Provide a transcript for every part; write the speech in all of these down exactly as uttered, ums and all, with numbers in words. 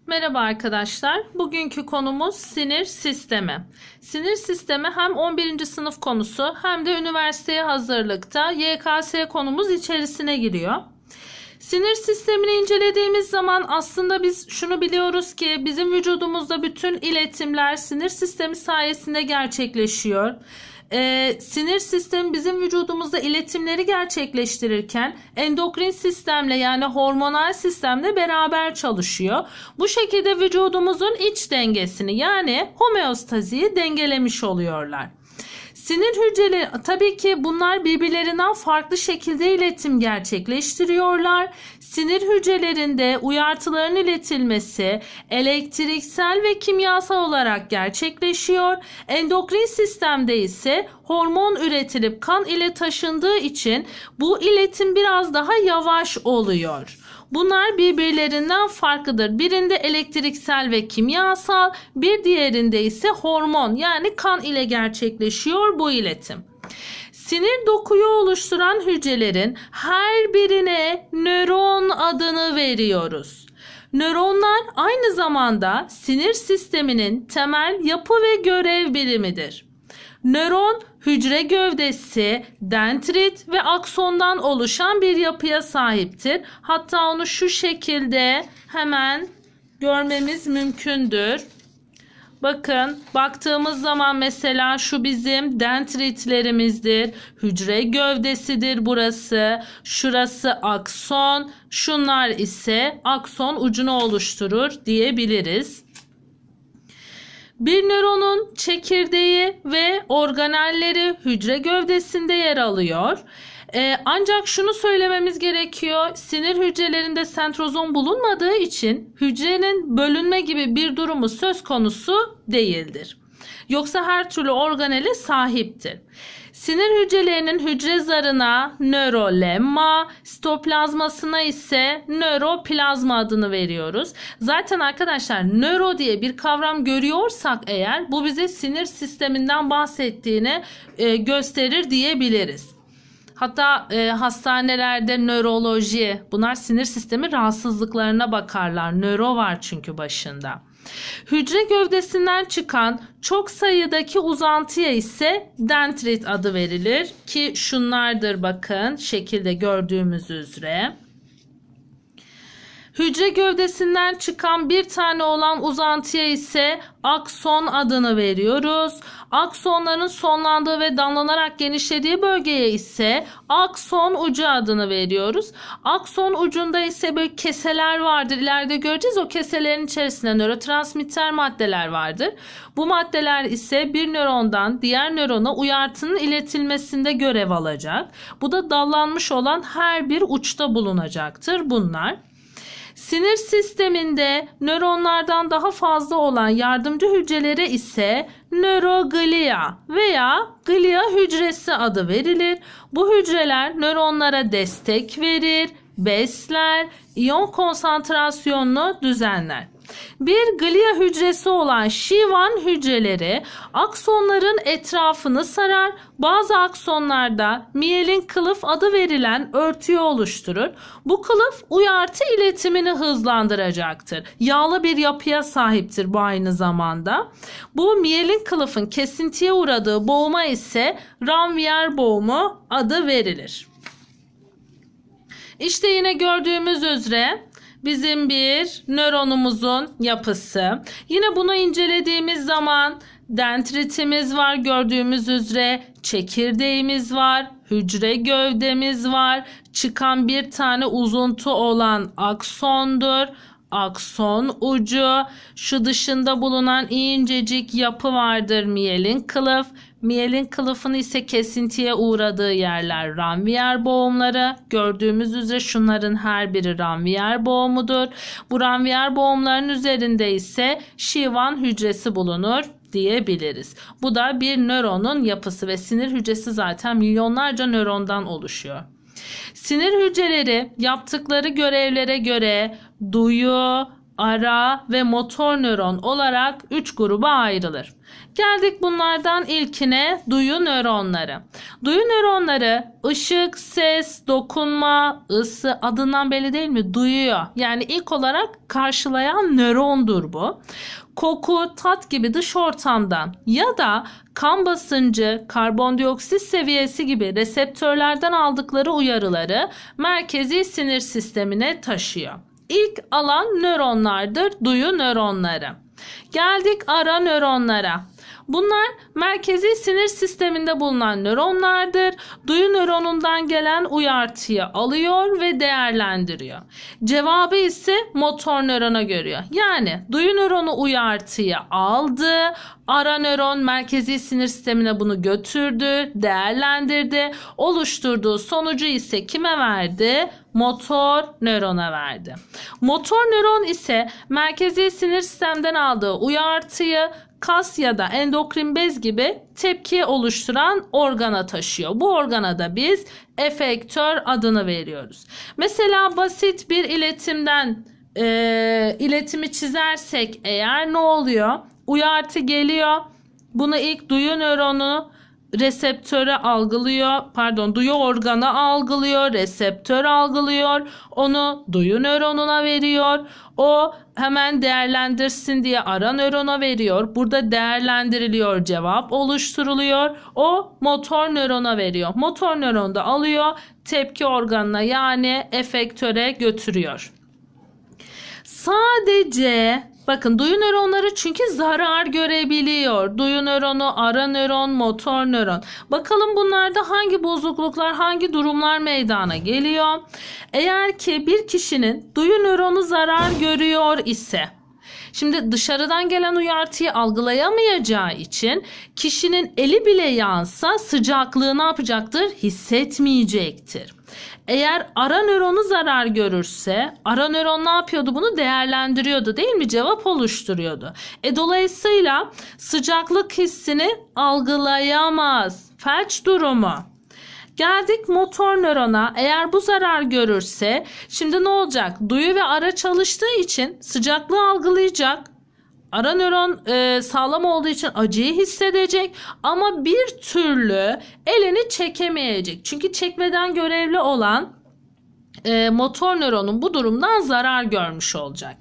Merhaba arkadaşlar. Bugünkü konumuz sinir sistemi. Sinir sistemi hem on birinci sınıf konusu hem de üniversiteye hazırlıkta Y K S konumuz içerisine giriyor. Sinir sistemini incelediğimiz zaman aslında biz şunu biliyoruz ki bizim vücudumuzda bütün iletimler sinir sistemi sayesinde gerçekleşiyor. Ee, sinir sistemi bizim vücudumuzda iletimleri gerçekleştirirken endokrin sistemle yani hormonal sistemle beraber çalışıyor. Bu şekilde vücudumuzun iç dengesini yani homeostaziyi dengelemiş oluyorlar. Sinir hücreleri tabii ki bunlar birbirlerinden farklı şekilde iletim gerçekleştiriyorlar. Sinir hücrelerinde uyartıların iletilmesi elektriksel ve kimyasal olarak gerçekleşiyor. Endokrin sistemde ise hormon üretilip kan ile taşındığı için bu iletim biraz daha yavaş oluyor. Bunlar birbirlerinden farklıdır. Birinde elektriksel ve kimyasal, bir diğerinde ise hormon yani kan ile gerçekleşiyor bu iletim. Sinir dokuyu oluşturan hücrelerin her birine nöron adını veriyoruz. Nöronlar aynı zamanda sinir sisteminin temel yapı ve görev birimidir. Nöron hücre gövdesi, dendrit ve aksondan oluşan bir yapıya sahiptir. Hatta onu şu şekilde hemen görmemiz mümkündür. Bakın baktığımız zaman mesela şu bizim dendritlerimizdir. Hücre gövdesidir burası. Şurası akson. Şunlar ise akson ucunu oluşturur diyebiliriz. Bir nöronun çekirdeği ve organelleri hücre gövdesinde yer alıyor. Ee, ancak şunu söylememiz gerekiyor. Sinir hücrelerinde sentrozom bulunmadığı için hücrenin bölünme gibi bir durumu söz konusu değildir. Yoksa her türlü organele sahiptir. Sinir hücrelerinin hücre zarına nörolemma, sitoplazmasına ise nöroplazma adını veriyoruz. Zaten arkadaşlar nöro diye bir kavram görüyorsak eğer bu bize sinir sisteminden bahsettiğini e, gösterir diyebiliriz. Hatta e, hastanelerde nöroloji, bunlar sinir sistemi rahatsızlıklarına bakarlar. Nöro var çünkü başında. Hücre gövdesinden çıkan çok sayıdaki uzantıya ise dendrit adı verilir ki şunlardır bakın şekilde gördüğümüz üzere. Hücre gövdesinden çıkan bir tane olan uzantıya ise akson adını veriyoruz. Aksonların sonlandığı ve damlanarak genişlediği bölgeye ise akson ucu adını veriyoruz. Akson ucunda ise böyle keseler vardır. İleride göreceğiz, o keselerin içerisinde nörotransmitter maddeler vardır. Bu maddeler ise bir nörondan diğer nörona uyartının iletilmesinde görev alacak. Bu da dallanmış olan her bir uçta bulunacaktır bunlar. Sinir sisteminde nöronlardan daha fazla olan yardımcı hücrelere ise nöroglia veya glia hücresi adı verilir. Bu hücreler nöronlara destek verir, besler, iyon konsantrasyonunu düzenler. Bir glia hücresi olan Schwann hücreleri aksonların etrafını sarar. Bazı aksonlarda miyelin kılıf adı verilen örtüyü oluşturur. Bu kılıf uyartı iletimini hızlandıracaktır. Yağlı bir yapıya sahiptir bu aynı zamanda. Bu miyelin kılıfın kesintiye uğradığı boğuma ise Ranvier boğumu adı verilir. İşte yine gördüğümüz üzere bizim bir nöronumuzun yapısı. Yine bunu incelediğimiz zaman dendritimiz var gördüğümüz üzere, çekirdeğimiz var, hücre gövdemiz var, çıkan bir tane uzuntu olan aksondur. Akson ucu, şu dışında bulunan incecik yapı vardır miyelin kılıf. Miyelin kılıfının ise kesintiye uğradığı yerler Ranvier boğumları. Gördüğümüz üzere şunların her biri Ranvier boğumudur. Bu Ranvier boğumların üzerinde ise Schwann hücresi bulunur diyebiliriz. Bu da bir nöronun yapısı ve sinir hücresi zaten milyonlarca nörondan oluşuyor. Sinir hücreleri yaptıkları görevlere göre duyu, ara ve motor nöron olarak üç gruba ayrılır. Geldik bunlardan ilkine, duyu nöronları. Duyu nöronları ışık, ses, dokunma, ısı, adından belli değil mi? Duyuyor. Yani ilk olarak karşılayan nörondur bu. Koku, tat gibi dış ortamdan ya da kan basıncı, karbondioksit seviyesi gibi reseptörlerden aldıkları uyarıları merkezi sinir sistemine taşıyor. İlk alan nöronlardır, duyu nöronları. Geldik ara nöronlara. Bunlar merkezi sinir sisteminde bulunan nöronlardır. Duyu nöronundan gelen uyartıyı alıyor ve değerlendiriyor. Cevabı ise motor nörona görüyor. Yani duyu nöronu uyartıyı aldı. Ara nöron merkezi sinir sistemine bunu götürdü, değerlendirdi. Oluşturduğu sonucu ise kime verdi? Motor nörona verdi. Motor nöron ise merkezi sinir sistemden aldığı uyartıyı kas ya da endokrin bez gibi tepki oluşturan organa taşıyor. Bu organa da biz efektör adını veriyoruz. Mesela basit bir iletimden e, iletimi çizersek eğer ne oluyor? Uyartı geliyor. Bunu ilk duyu nöronu reseptöre algılıyor. Pardon, duyu organı algılıyor. Reseptör algılıyor. Onu duyu nöronuna veriyor. O hemen değerlendirsin diye ara nörona veriyor. Burada değerlendiriliyor, cevap oluşturuluyor. O motor nörona veriyor. Motor nöron da alıyor, tepki organına yani efektöre götürüyor. Sadece bakın duyu nöronları çünkü zarar görebiliyor. Duyu nöronu, ara nöron, motor nöron. Bakalım bunlarda hangi bozukluklar, hangi durumlar meydana geliyor? Eğer ki bir kişinin duyu nöronu zarar görüyor ise, şimdi dışarıdan gelen uyartıyı algılayamayacağı için kişinin eli bile yansa sıcaklığı ne yapacaktır? Hissetmeyecektir. Eğer ara nöronu zarar görürse, ara nöron ne yapıyordu? Bunu değerlendiriyordu değil mi? Cevap oluşturuyordu. E dolayısıyla sıcaklık hissini algılayamaz. Felç durumu. Geldik motor nörona. Eğer bu zarar görürse, şimdi ne olacak? Duyu ve ara çalıştığı için sıcaklığı algılayacak. Ara nöron e, sağlam olduğu için acıyı hissedecek ama bir türlü elini çekemeyecek. Çünkü çekmeden görevli olan e, motor nöronun bu durumdan zarar görmüş olacak.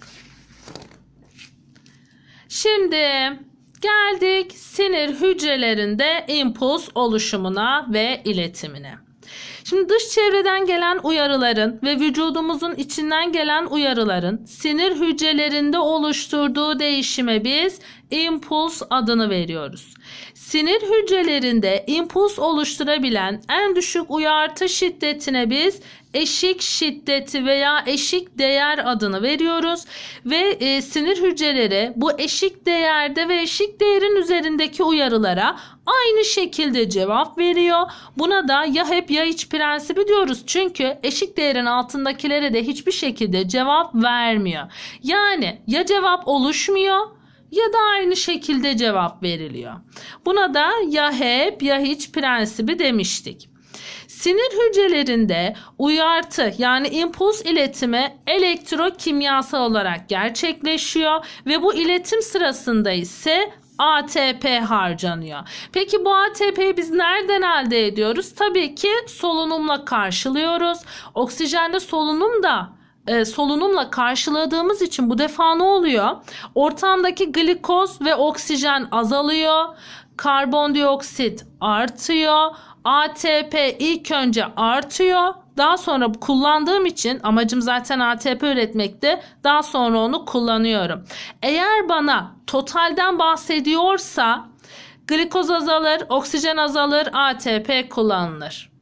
Şimdi geldik sinir hücrelerinde impuls oluşumuna ve iletimine. Şimdi dış çevreden gelen uyarıların ve vücudumuzun içinden gelen uyarıların sinir hücrelerinde oluşturduğu değişime biz impuls adını veriyoruz. Sinir hücrelerinde impuls oluşturabilen en düşük uyartı şiddetine biz eşik şiddeti veya eşik değer adını veriyoruz ve e, sinir hücreleri bu eşik değerde ve eşik değerin üzerindeki uyarılara aynı şekilde cevap veriyor. Buna da ya hep ya hiç prensibi diyoruz. Çünkü eşik değerin altındakilere de hiçbir şekilde cevap vermiyor. Yani ya cevap oluşmuyor ya da aynı şekilde cevap veriliyor. Buna da ya hep ya hiç prensibi demiştik. Sinir hücrelerinde uyartı yani impuls iletimi elektrokimyasal olarak gerçekleşiyor ve bu iletim sırasında ise A T P harcanıyor. Peki bu A T P'yi biz nereden elde ediyoruz? Tabii ki solunumla karşılıyoruz. Oksijende solunum da e, solunumla karşıladığımız için bu defa ne oluyor? Ortamdaki glikoz ve oksijen azalıyor. Karbondioksit artıyor. A T P ilk önce artıyor. Daha sonra kullandığım için amacım zaten A T P üretmekti. Daha sonra onu kullanıyorum. Eğer bana totalden bahsediyorsa glikoz azalır, oksijen azalır, A T P kullanılır.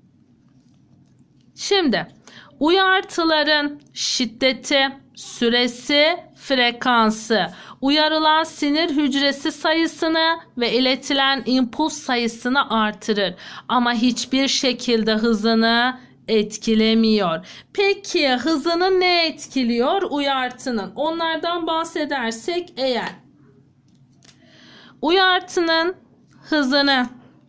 Şimdi uyartıların şiddeti, süresi, frekansı, uyarılan sinir hücresi sayısını ve iletilen impuls sayısını artırır. Ama hiçbir şekilde hızını etkilemiyor. Peki hızını ne etkiliyor? Uyartının. Onlardan bahsedersek eğer uyartının hızını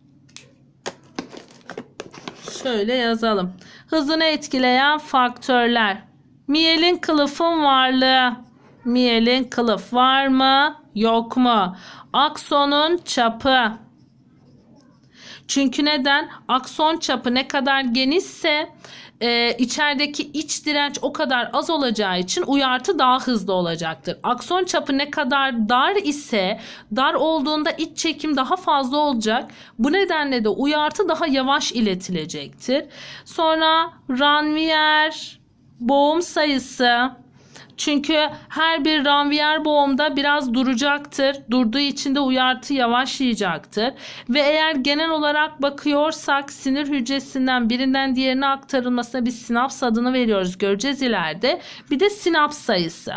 şöyle yazalım. Hızını etkileyen faktörler. Miyelin kılıfın varlığı, Miyelin kılıf var mı? Yok mu? Aksonun çapı. Çünkü neden? Akson çapı ne kadar genişse e, içerideki iç direnç o kadar az olacağı için uyartı daha hızlı olacaktır. Akson çapı ne kadar dar ise dar olduğunda iç çekim daha fazla olacak. Bu nedenle de uyartı daha yavaş iletilecektir. Sonra Ranvier boğum sayısı. Çünkü her bir Ranvier boğumda biraz duracaktır. Durduğu için de uyartı yavaşlayacaktır. Ve eğer genel olarak bakıyorsak sinir hücresinden birinden diğerine aktarılmasına biz sinaps adını veriyoruz. Göreceğiz ileride. Bir de sinaps sayısı.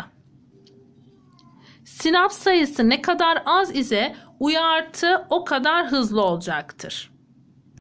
Sinaps sayısı ne kadar az ise uyartı o kadar hızlı olacaktır.